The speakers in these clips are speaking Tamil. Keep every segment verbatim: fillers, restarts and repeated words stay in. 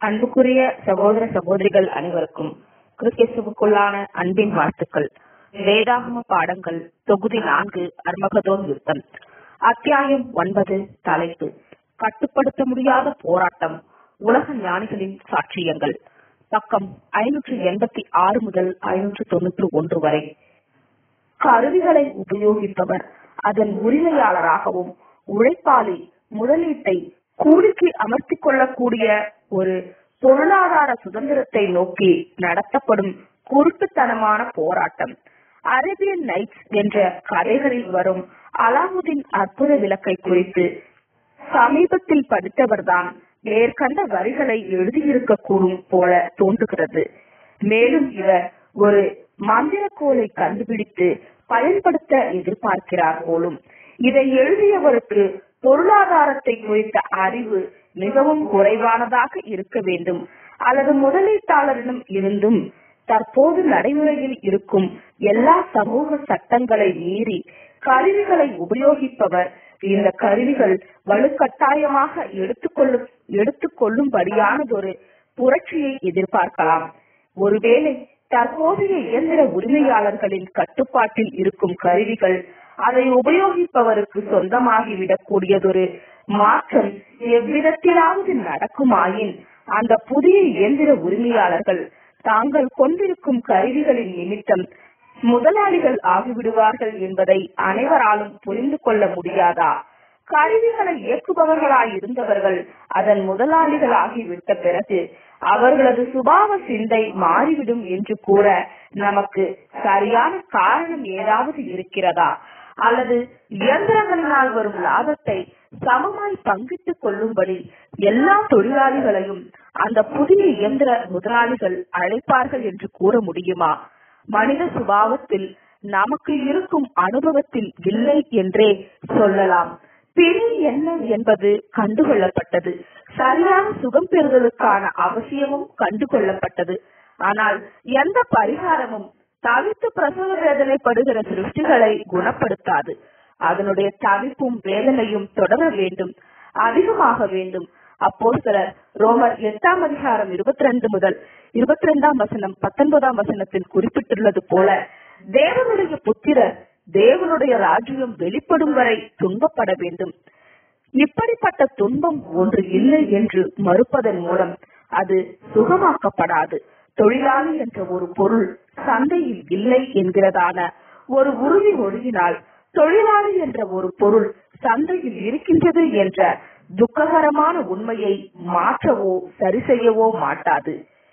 அன்புக்குரிய சகோதர சகோதரிகள் அனைவருக்கும் கிறிஸ்துவுக்குள்ளான அன்பின் வாழ்த்துக்கள். வேதாகம பாடங்கள் தொகுதி நான்கு, அர்மகதோன் யுத்தம், அத்தியாயம் ஒன்பது. தலைப்பு: கட்டுப்படுத்த முடியாத போராட்டம், உலக ஞானிகளின் சாட்சியங்கள். பக்கம் ஐநூற்று எண்பத்தி ஆறு முதல் ஐநூற்று தொன்னூற்று ஒன்று வரை. கருவிகளை உபயோகிப்பவர் அதன் உரிமையாளராகவும், உழைப்பாளி முதலீட்டை கூலிக்கு அமர்த்திக் கொள்ளக்கூடிய ஒரு பொருளாதார சுதந்திரத்தை நோக்கி நடத்தப்படும் குருட்டுத்தனமான போராட்டம். அரேபியன் நைட்ஸ் என்ற கதைகளில் வரும் அலாவுதீன் அற்புத விளக்கை குறித்து சமீபத்தில் படித்தவர்தான் மேற்கண்ட வரிகளை எழுதியிருக்கக்கூடும் போல தோன்றுகிறது. மேலும் இவர் ஒரு மந்திரக்கோலை கண்டுபிடித்து பயன்படுத்த எதிர்பார்க்கிறார் போலும். இதை எழுதியவருக்கு பொருளாதாரத்தை குறித்த அறிவு மிகவும் குறைவானதாக இருக்க வேண்டும், அல்லது முதலீட்டாளரிடம் இருந்தும் தற்போது நடைமுறையில் இருக்கும் எல்லா சமூக சட்டங்களை மீறி கருவிகளை உபயோகிப்பவர் இந்த கருவிகள் வலுக்கட்டாயமாக எடுத்துக்கொள்ளும் எடுத்துக்கொள்ளும்படியானதொரு புரட்சியை எதிர்பார்க்கலாம். ஒருவேளை தற்போதைய இயந்திர உரிமையாளர்களின் கட்டுப்பாட்டில் இருக்கும் கருவிகள் அதை உபயோகிப்பவருக்கு சொந்தமாகிவிடக் கூடியதொரு மாற்றம் எவ்விதத்திலாவது நடக்குமாயின், அந்த புதிய இயந்திர உரிமையாளர்கள் தாங்கள் கொண்டிருக்கும் கருவிகளின் நிமித்தம் முதலாளிகள் ஆகிவிடுவார்கள் என்பதை அனைவராலும் புரிந்து கொள்ள முடியாதா? கருவிகளை இயக்குபவர்களாய் இருந்தவர்கள் அதன் முதலாளிகள் ஆகிவிட்ட பிறகு அவர்களது சுபாவ சிந்தை மாறிவிடும் என்று கூற நமக்கு சரியான காரணம் ஏதாவது இருக்கிறதா? அல்லது இயந்திரங்களினால் வரும் லாபத்தை சமமாய் பங்கிட்டுக் கொள்ளும்படி எல்லா தொழிலாளிகளையும் அந்த புதிய இயந்திர முதலாளிகள் அழைப்பார்கள் என்று கூற முடியுமா? மனித சுபாவத்தில் நமக்கு இருக்கும் அனுபவத்தில் இல்லை என்றே சொல்லலாம். பிழை என்ன என்பது கண்டுகொள்ளப்பட்டது. சரியான சுகம் பெறுதலுக்கான அவசியமும் கண்டுகொள்ளப்பட்டது. ஆனால் எந்த பரிகாரமும் தவித்து பிரசவ வேதனைப்படுகிற சிருஷ்டிகளை குணப்படுத்தாது. அதனுடைய தவிப்பும் வேதனையும் தொடர வேண்டும், அதிகமாக வேண்டும். அப்போஸ்தலர் ரோமர் எட்டாம் அதிகாரம் இருபத்தி ரெண்டு முதல் இருபத்தி ரெண்டாம் வசனம் பத்தொன்பதாம் வசனத்தில் குறிப்பிட்டுள்ளது போல, தேவனுடைய புத்திரர் தேவனுடைய ராஜ்யம் வெளிப்படும் வரை துன்பப்பட வேண்டும். இப்படிப்பட்ட துன்பம் ஒன்று இல்லை என்று மறுப்பதன் மூலம் அது சுகமாக்கப்படாது. தொழிலாளி என்ற ஒரு பொருள் சந்தையில் இல்லை என்கிறதான ஒரு உறுதி ஒழுகினால், தொழிலாளி என்ற ஒரு பொருள் சந்தையில் இருக்கின்றது என்ற துக்ககரமான உண்மையை மாற்றவோ சரி செய்யவோ மாட்டாது.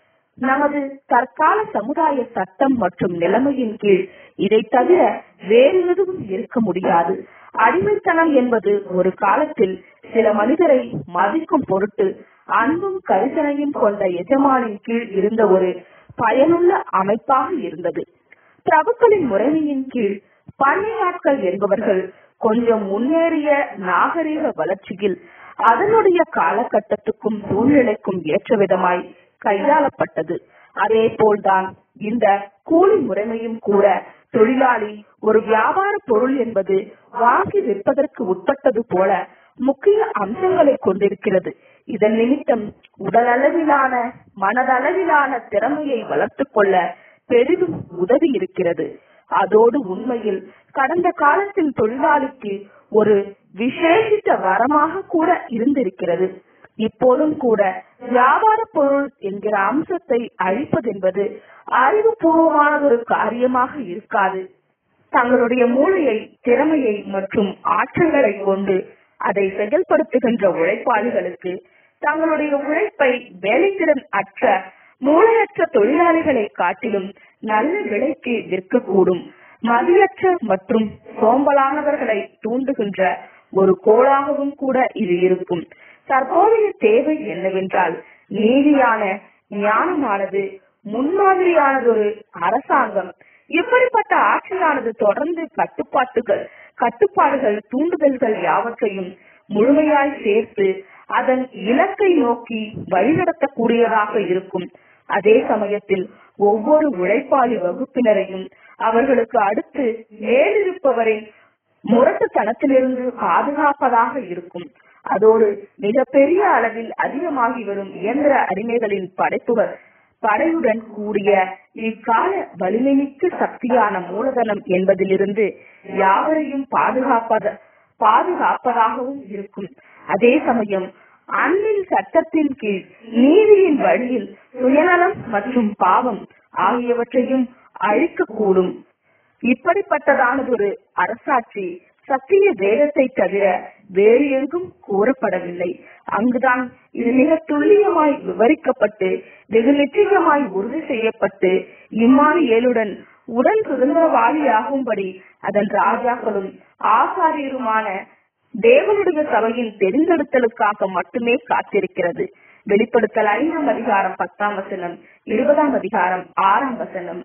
நமது தற்கால சமுதாய சட்டம் மற்றும் நிலைமையின் கீழ் இதை தவிர வேறு எதுவும் இருக்க முடியாது. அடிமைத்தனம் என்பது ஒரு காலத்தில் சில மனிதரை மதிக்கும் பொருட்டு அன்பும் கரிசனையும் கொண்ட எஜமானின் கீழ் இருந்த ஒரு பயனுள்ள அமைப்பாக இருந்தது. பிரபுக்களின் முறைமையின் கீழ் பணியாட்கள் என்பவர்கள் கொஞ்சம் முன்னேறிய நாகரீக வளர்ச்சியில் அதனுடைய காலகட்டத்துக்கும் சூழ்நிலைக்கும் ஏற்ற விதமாய் கையாளப்பட்டது. அதே போல்தான் இந்த கூலி முறைமையும் கூட. தொழிலாளி ஒரு வியாபார பொருள் என்பது வாங்கி விற்பதற்கு உட்பட்டது போல முக்கிய அம்சங்களை கொண்டிருக்கிறது. இதன் நிமித்தம் உடலளவிலான மனதளவிலான திறமையை வளர்த்துக் கொள்ள பெரிதும் உதவி இருக்கிறது. அதோடு உண்மையில் கடந்த காலத்தில் தொழிலாளிக்கு ஒரு விசேஷித்த வரமாக கூட இருந்திருக்கிறது. இப்போதும் கூட வியாபார பொருள் என்கிற அம்சத்தை அழிப்பதென்பது அறிவுபூர்வமான ஒரு காரியமாக இருக்காது. தங்களுடைய மூளையை, திறமையை மற்றும் ஆற்றல்களை கொண்டு அதை செயல்படுத்துகின்ற உழைப்பாளிகளுக்கு தங்களுடைய உழைப்பை வேலைத்திறன் அற்ற மூளையற்ற தொழிலாளிகளை காட்டிலும் நல்ல விலைக்கு விற்கக்கூடும். மதியற்ற மற்றும் சோம்பலானவர்களை தூண்டுகின்ற ஒரு கோளாகவும் கூட இது இருக்கும். தற்போதைய தேவை என்னவென்றால், நீதியான ஞானமானது, முன்மாதிரியானதொரு அரசாங்கம். இப்படிப்பட்ட ஆட்சியானது தொடர்ந்து கட்டுப்பாட்டுகள் கட்டுப்பாடுகள் தூண்டுதல்கள் யாவற்றையும் முழுமையாய் சேர்த்து அதன் இலக்கை நோக்கி வழிநடத்தக்கூடியதாக இருக்கும். அதே சமயத்தில் ஒவ்வொரு உழைப்பாளி வகுப்பினரையும் அவர்களுக்கு அடுத்து மேலிருப்பவரின் முரட்டுத்தனத்திலிருந்து பாதுகாப்பதாக இருக்கும். அதோடு மிக பெரிய அளவில் அதிகமாகி வரும் இயந்திர அடிமைகளின் படைப்புகள் படையுடன் கூடிய இக்கால வலிமைமிக்க சக்தியான மூலதனம் என்பதிலிருந்து யாவரையும் பாதுகாப்பத பாதுகாப்பதாகவும் இருக்கும். அதே சமயம் அன்பின் சட்டத்தின் கீழ் நீதியின் வழியில் சுயநலம் மற்றும் பாவம் ஆகியவற்றையும் அழிக்கக்கூடும். இப்படிப்பட்டதானதொரு அரசாட்சி சத்திய வேதத்தை தவிர வேறு எங்கும் கூறப்படவில்லை. அங்குதான் இது மிக துல்லியமாய் விவரிக்கப்பட்டு வெகு நிச்சயமாய் உறுதி செய்யப்பட்டு இம்மானுவேலுடன் உடன் சுதந்திரவாளியாகும்படி அதன் ராஜாக்களும் ஆசாரியருமான தேவனுடைய சபையின் தெரிந்தெடுத்தலுக்காக மட்டுமே காத்திருக்கிறது. வெளிப்படுத்தல் ஐந்தாம் அதிகாரம் பத்தாம் வசனம், இருபதாம் அதிகாரம் ஆறாம் வசனம்.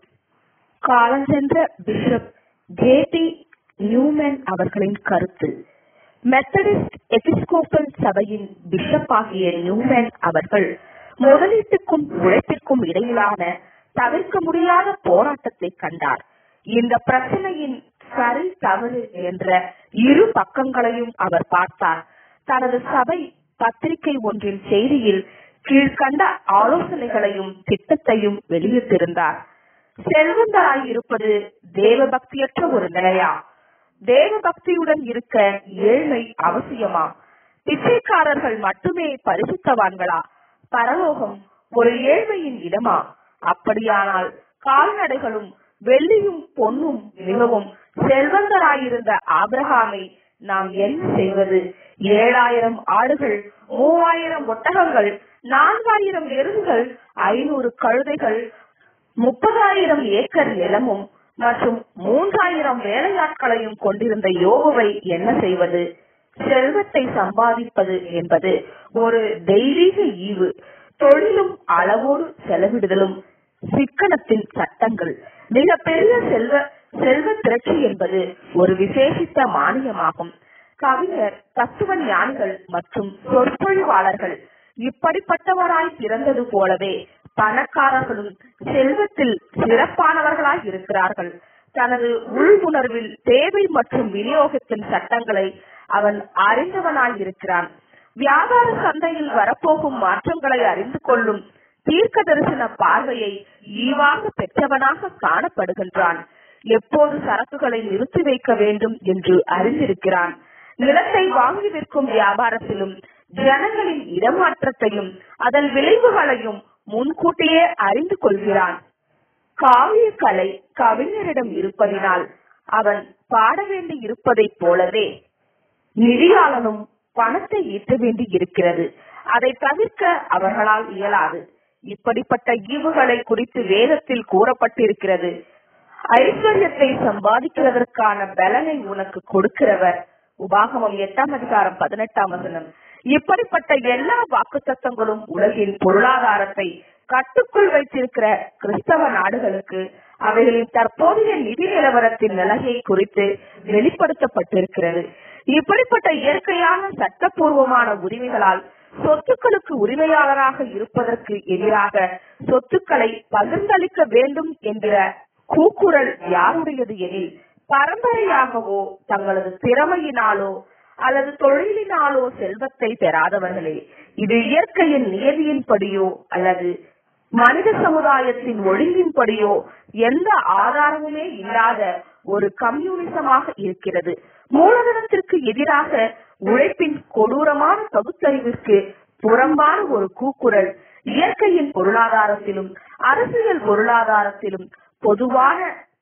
காலஞ்சென்ற பிஷப் ஜே டி நியூமேன் அவர்களின் கருத்து. மெத்தடிஸ்ட் எபிஸ்கோப்பல் சபையின் பிஷப் ஆகிய நியூமேன் அவர்கள் முதலீட்டுக்கும் உழைப்பிற்கும் இடையிலான தவிர்க்க முடியாத போராட்டத்தை கண்டார். இந்த பிரச்சனையின் சரி தவறு என்ற இரு பக்கங்களையும் அவர் பார்த்தார். தனது சபை பத்திரிகை ஒன்றின் செய்தியில் கீழ்கண்ட ஆலோசனைகளையும் திட்டத்தையும் வெளியிட்டிருந்தார். செல்வந்தராய் இருப்பது தேவ பக்தியற்ற ஒரு நிலையா? தேவ பக்தியுடன் இருக்க ஏழ்மை அவசியமா? பிச்சைக்காரர்கள் மட்டுமே பரிசுத்தவான்களா? பரலோகம் ஒரு ஏழ்மையின் இடமா? அப்படியானால் கால்நடைகளும் வெள்ளியும் பொன்னும் மிகவும் செல்வந்தராயிருந்த ஆபிரகாமை நாம் என்ன செய்வது? ஏழாயிரம் ஆடுகள், மூவாயிரம் ஒட்டகங்கள், நான்காயிரம் எருதுகள், ஐநூறு கழுதைகள், முப்பதாயிரம் ஏக்கர் நிலமும் மற்றும் மூன்றாயிரம் வேலையாட்களையும் கொண்டிருந்த யோபுவை என்ன செய்வது? செல்வத்தை சம்பாதிப்பது என்பது ஒரு தெய்வீக ஈவு. தொழிலும் அளவோடு செலவிடுதலும் சிக்கனத்தின் சட்டங்கள். மிக பெரிய செல்வ செல்வ திரட்சி என்பது ஒரு விசேஷித்த மானியமாகும். கவிஞர், தத்துவ ஞானிகள் மற்றும் சொற்பொழிவாளர்கள் இப்படிப்பட்டவராய் பிறந்தது போலவே பணக்காரர்களும் செல்வத்தில் சிறப்பானவர்களாய் இருக்கிறார்கள். தனது உள்வுணர்வில் தேவை மற்றும் விநியோகத்தின் சட்டங்களை அவன் அறிந்தவனாய் இருக்கிறான். வியாபார சந்தையில் வரப்போகும் மாற்றங்களை அறிந்து கொள்ளும் தீர்க்க தரிசன பார்வையை ஈவாக பெற்றவனாக காணப்படுகின்றான். எப்போது சரக்குகளை நிறுத்தி வைக்க வேண்டும் என்று அறிந்திருக்கிறான். நிலத்தை வாங்கி விற்கும் வியாபாரத்திலும் ஜனங்களின் இடமாற்றத்தையும் அதன் விளைவுகளையும் முன்கூட்டியே அறிந்து கொள்கிறான். காவிய கலை கவிஞரிடம் இருப்பதினால் அவன் பாட வேண்டி இருப்பதைப் போலவே நிதியாளனும் பணத்தை ஈட்ட வேண்டி இருக்கிறது. அதை தவிர்க்க அவர்களால் இயலாது. இப்படிப்பட்ட ஈவுகளை குறித்து வேதத்தில் கூறப்பட்டிருக்கிறது. ஐஸ்வர்யத்தை சம்பாதிக்கிறதற்கான பலனை உனக்கு கொடுக்கிறவர். உபாகமம் எட்டாம் அதிகாரம் பதினெட்டாம் வசனம். இப்படிப்பட்ட எல்லா வாக்குத்தத்தங்களும் உலகின் பொருளாதாரத்தை கட்டுக்குள் வைத்திருக்கிற கிறிஸ்தவ நாடுகளுக்கு அவைகளின் தற்போதைய நிதி நிலவரத்தின் நிலையை குறித்து வெளிப்படுத்தப்பட்டிருக்கிறது. இப்படிப்பட்ட இயற்கையான சட்டப்பூர்வமான உரிமைகளால் சொத்துக்களுக்கு உரிமையாளராக இருப்பதற்கு எதிராக சொத்துக்களை பகிர்ந்தளிக்க வேண்டும் என்கிற கூக்குரல் யாருடையது எனில் பரம்பரையாகவோ தங்களது திறமையினாலோ அல்லது தொழிலினாலோ செல்வத்தை பெறாதவர்களே. இது இயற்கையின் நியதியின்படியோ அல்லது மனித சமுதாயத்தின் ஒழுங்கின்படியோ எந்த ஆதாரமுமே இல்லாத ஒரு கம்யூனிசமாக இருக்கிறது. மூலதனத்திற்கு எதிராக உழைப்பின் கொடூரமான பகுத்தறிவிற்கு புறம்பான ஒரு கூக்குரல் இயற்கையின் பொருளாதாரத்திலும் அரசியல் பொருளாதாரத்திலும் பொதுவான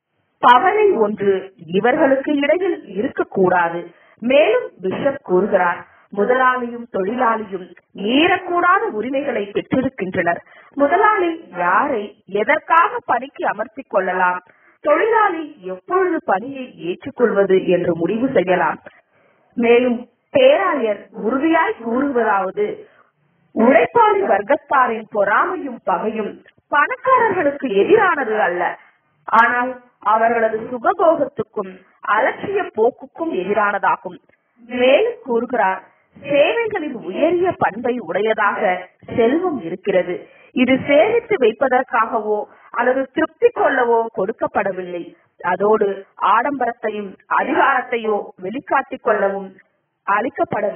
பவனை ஒன்று இவர்களுக்கு இடையில் இருக்கக்கூடாது. மேலும் பிஷப் கூறுகிறார், முதலாளியும் தொழிலாளியும் மீறக்கூடாத உரிமைகளை பெற்றிருக்கின்றனர். முதலாளி யாரை எதற்காக பணிக்கு அமர்த்திக் கொள்ளலாம், தொழிலாளி எப்பொழுது பணியை ஏற்றுக்கொள்வது என்று முடிவு செய்யலாம். மேலும் பேராயர் உறுதியாய் கூறுவதாவது, உழைப்பாளி வர்க்கத்தாரின் பொறாமையும் பகையும் பணக்காரர்களுக்கு எதிரானது அல்ல, ஆனால் அவர்களது சுகபோகத்துக்கும் அலட்சிய போக்குக்கும் எதிரானதாகும். மேலும் கூறுகிறார், சேவைகளின் உயரிய பண்பை உடையதாக செல்வம் இருக்கிறது. இது சேமித்து வைப்பதற்காகவோ அல்லது திருப்தி கொள்ளவோ கொடுக்கப்படவில்லை. அதோடு ஆடம்பரத்தையும் அதிகாரத்தையோ வெளிக்காட்டிக் கொள்ளவும் அளிக்கப்படவில்லை.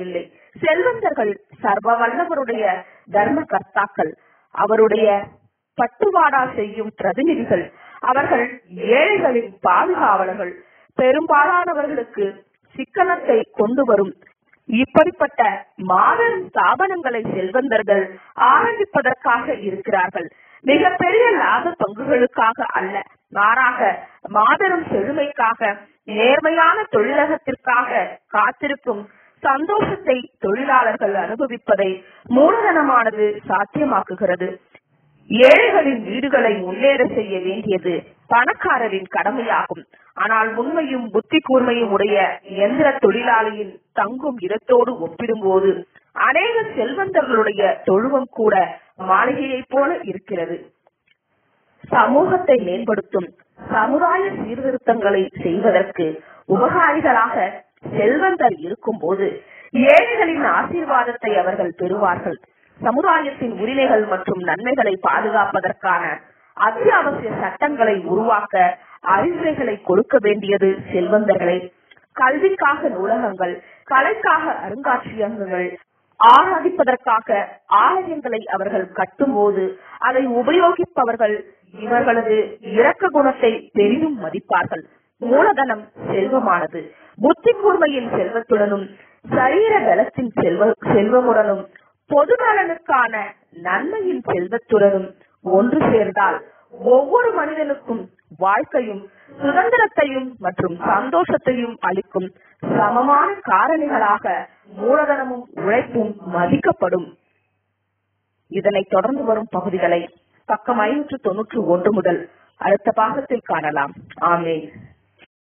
செல்வந்தர்கள் சர்வ வல்லவருடைய தர்ம கர்த்தாக்கள், அவருடைய பட்டுவாடா செய்யும் பிரதிநிதிகள். அவர்கள் ஏழைகளின் பாதுகாவலர்கள், பெரும்பாலானவர்களுக்கு சிக்கனத்தை கொண்டு வரும். இப்படிப்பட்ட மாபெரும் ஸ்தாபனங்களை செல்வந்தர்கள் ஆரம்பிப்பதற்காக இருக்கிறார்கள். மிகப்பெரிய லாப பங்குகளுக்காக அல்ல, மாறாக மாபெரும் செழுமைக்காக, நேர்மையான தொழிலகத்திற்காக காத்திருக்கும் சந்தோஷத்தை தொழிலாளர்கள் அனுபவிப்பதை மூலதனமானது சாத்தியமாக்குகிறது. ஏழைகளின் வீடுகளை முன்னேற செய்ய வேண்டியது பணக்காரரின் கடமையாகும். ஆனால் உண்மையும் புத்தி கூர்மையும் உடைய இயந்திர தொழிலாளியின் தங்கும் இடத்தோடு ஒப்பிடும்போது அநேக செல்வந்தர்களுடைய தொழுவம் கூட மாளிகையை போல இருக்கிறது. சமூகத்தை மேம்படுத்தும் சமுதாய சீர்திருத்தங்களை செய்வதற்கு உபகாரிகளாக செல்வந்தர் இருக்கும் போது ஏழைகளின் ஆசீர்வாதத்தை அவர்கள் பெறுவார்கள். சமுதாயத்தின் உரிமைகள் மற்றும் நன்மைகளை பாதுகாப்பதற்கான அத்தியாவசிய சட்டங்களை உருவாக்க அறிவுரைகளை கொடுக்க வேண்டியது செல்வந்தர்களே. கல்விக்காக நூலகங்கள், கலைக்காக அருங்காட்சியகங்கள், ஆராதிப்பதற்காக ஆலயங்களை அவர்கள் கட்டும் போது அதை உபயோகிப்பவர்கள் இவர்களது இரக்க குணத்தை பெரிதும் மதிப்பார்கள். மூலதனம் செல்வமானது புத்தி கூர்மையின் செல்வத்துடனும் சரீர பலத்தின் செல்வ செல்வமுடனும் பொது நலனுக்கான நன்மையின் செல்வத்துடனும் ஒன்று சேர்ந்தால் ஒவ்வொரு மனிதனுக்கும் வாழ்க்கையும் சுதந்திரத்தையும் மற்றும் சந்தோஷத்தையும் அளிக்கும் சமமான காரணிகளாக மூலதனமும் உழைப்பும் மதிக்கப்படும். இதனை தொடர்ந்து வரும் பகுதிகளை பக்கம் ஐநூற்று தொன்னூற்று ஒன்று முதல் அடுத்த பாகத்தில் காணலாம். ஆமென்.